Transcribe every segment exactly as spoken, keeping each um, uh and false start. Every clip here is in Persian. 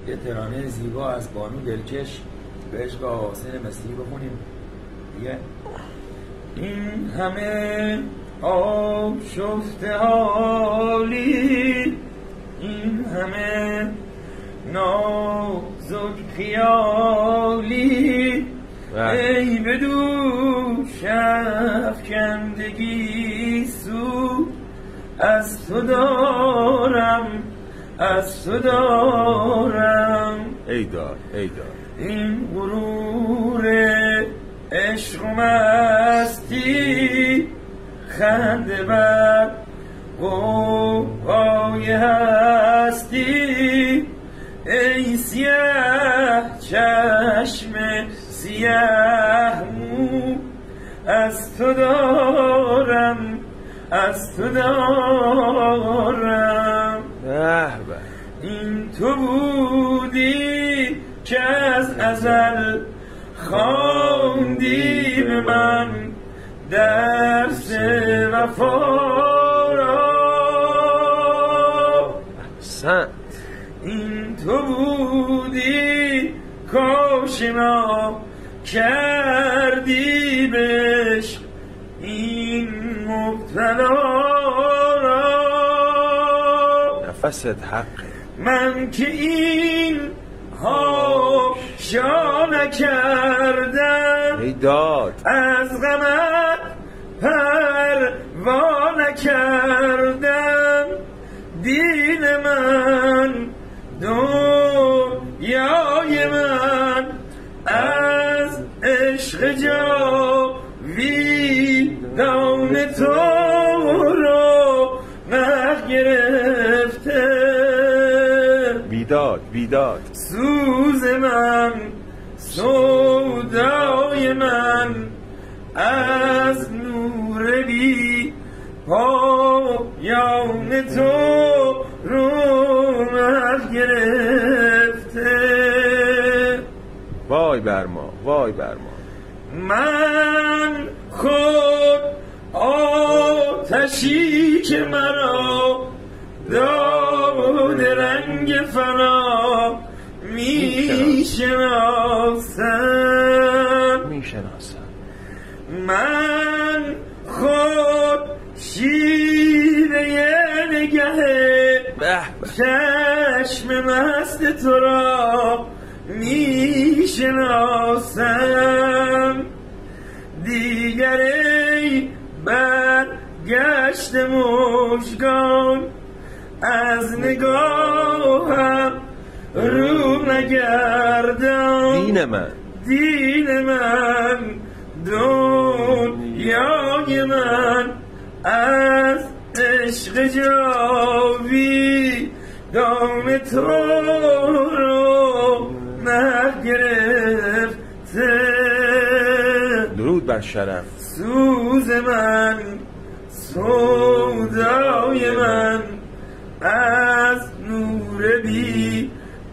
یه ترانه زیبا از بانو دلکش به عشق حسین مسیحی بخونیم دیگه. این همه آب شفته حالی، این همه نازک خیالی، ای به دوش افکندگی سود از تو دارم، از تو دارم. ای دار ای دار این غرور عشق و مستی، خنده بر غوغای هستی، ای سیاه چشم سیاه مو از تو دارم، از تو دارم. این تو بودی که از ازل خواندی به من درس وفا را. احسنت. این تو بودی کاشنا کردی بهش این مبتلا را. نفست حقه. من که این ها شا نکردم، ای داد از غمت پروا نکردم. دین من دنیای من از عشق جاویدان تو رو نگرفته. بیداد بیداد سوز من سودای من از نور بی پایان تو رونق گرفته. وای بر ما وای بر ما. من خود آتشی که مرا داد رنگ فنا میشناسم، میشناسم. من خود شیوه نگه چشم مست تو را میشناسم. دیگر ای برگشت مژگان از نگاهم رو نگردان. دین من دین من دنیای من از عشق جاویدان تو رو نگرفته. درود بر شرف. سوز من سودای من از نور بی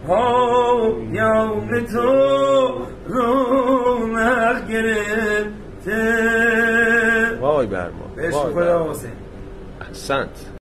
پایان تو رونق گرفته. وای بر ما. به عشق خدا حسین. احسنت.